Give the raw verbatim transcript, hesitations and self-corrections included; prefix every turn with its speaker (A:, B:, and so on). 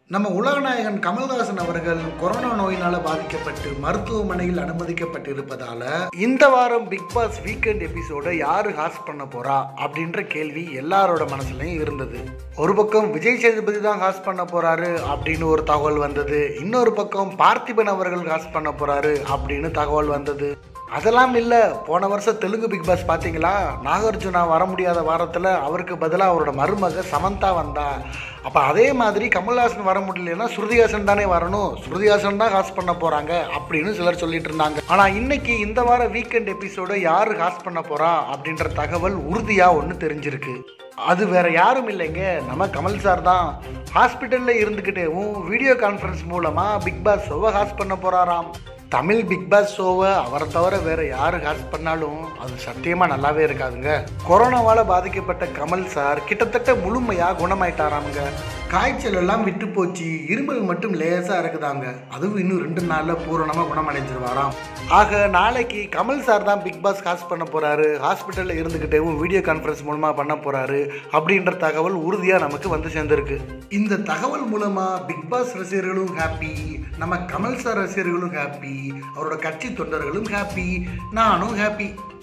A: நம்ம உலகநாயகன் கமல்ஹாசன் அவர்கள் கொரோனா நோயினால பாதிக்கப்பட்டு மருத்துவமனையில் அனுமதிக்கப்பட்டிருப்பதால இந்த வாரம் பிக் பாஸ் வீக்கெண்ட் எபிசோட யாரு ஹாஸ்ட் பண்ண போறா அப்படின்ற கேள்வி எல்லாரோட மனசுலயும் இருந்தது. ஒரு பக்கம் விஜய் சேதுபதி தான் ஹாஸ்ட் பண்ண போறாரு அப்படின்னு ஒரு தகவல் வந்தது. இன்னொரு பக்கம் பார்த்திபன் அவர்கள் ஹாஸ்ட் பண்ண போறாரு அப்படின்னு தகவல் வந்தது. அதெல்லாம் இல்லை, போன வருஷம் தெலுங்கு பிக் பாஸ் பார்த்தீங்களா, நாகார்ஜுனா வர முடியாத வாரத்தில் அவருக்கு பதிலாக அவரோட மருமக சமந்தா வந்தா. அப்போ அதே மாதிரி கமல்ஹாசன் வர முடியலன்னா ஸ்ருதிஹாசன் தானே வரணும், ஸ்ருதிஹாசன் தான் ஹாஸ்ட் பண்ண போகிறாங்க அப்படின்னு சிலர் சொல்லிட்டு இருந்தாங்க. ஆனால் இன்னைக்கு இந்த வார வீக்கெண்ட் எபிசோட யார் ஹாஸ்ட் பண்ண போகிறா அப்படின்ற தகவல் உறுதியாக ஒன்று தெரிஞ்சிருக்கு. அது வேற யாரும் இல்லைங்க, நம்ம கமல் சார் தான். ஹாஸ்பிட்டலில் இருந்துக்கிட்டேவும் வீடியோ கான்ஃபரன்ஸ் மூலமாக பிக் பாஸ் ஷோவை ஹாஸ்ட் பண்ண போகிறாராம். தமிழ் பிக் பாஸ் ஷோவை அவரை தவிர வேற யாரு ஹாஸ்ட் பண்ணாலும் அது சத்தியமா நல்லாவே இருக்காதுங்க. கொரோனாவால பாதிக்கப்பட்ட கமல் சார் கிட்டத்தட்ட முழுமையா குணமாயிட்டாராமுங்க. காய்ச்சல் எல்லாம் விட்டு போச்சு, இருமல் மட்டும் லேசா இருக்குதாங்க. அதுவும் இன்னும் ரெண்டு நாள்ல பூரணமா குணமடைஞ்சிருவாராம். ஆக நாளைக்கு கமல் சார் தான் பிக் பாஸ் ஹாஸ்ட் பண்ண போறாரு, ஹாஸ்பிட்டல்ல இருந்துகிட்டேவும் வீடியோ கான்ஃபரன்ஸ் மூலமா பண்ண போறாரு அப்படின்ற தகவல் உறுதியா நமக்கு வந்து சேர்ந்திருக்கு. இந்த தகவல் மூலமா பிக் பாஸ் ரசிகர்களும் ஹாப்பி, நம்ம கமல் சார் ரசிகர்களும் ஹாப்பி, அவரோட கட்சி தொண்டர்களும் ஹாப்பி, நானும் ஹாப்பி.